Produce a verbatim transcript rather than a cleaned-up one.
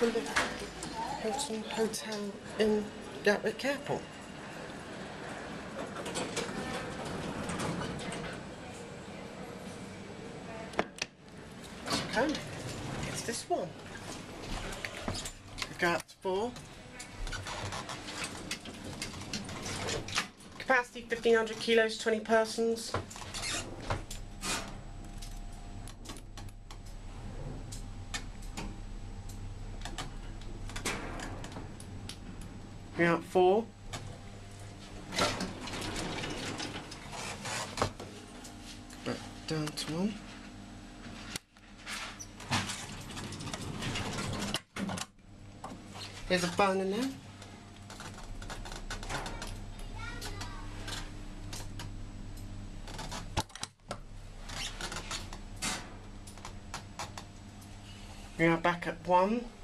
for the Hilton Hotel in Gatwick Airport. Okay, it's this one. We got four. Capacity fifteen hundred kilos, twenty persons. We got four. Back down to one. Here's a phone in there. We are back at one.